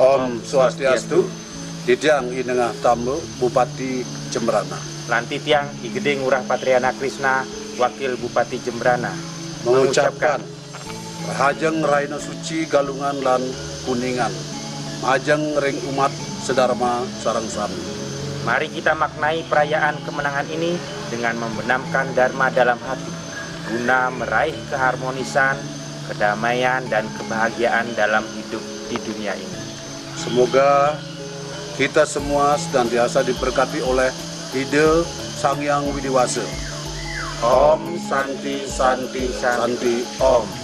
Om Swastiastu, Didiang Inengah Tambo, Bupati Jembrana. Lantitiang Igede Ngurah Patriana Krisna, Wakil Bupati Jembrana, Mengucapkan Rahajeng Raina Suci Galungan lan Kuningan, Majeng ring umat sedharma sareng sami. Mari kita maknai perayaan kemenangan ini dengan membenamkan dharma dalam hati, guna meraih keharmonisan, kedamaian, dan kebahagiaan dalam hidup di dunia ini. Semoga kita semua senantiasa diberkati oleh ide Sang Hyang Widi Wasa. Om Santi Santi Santi Om.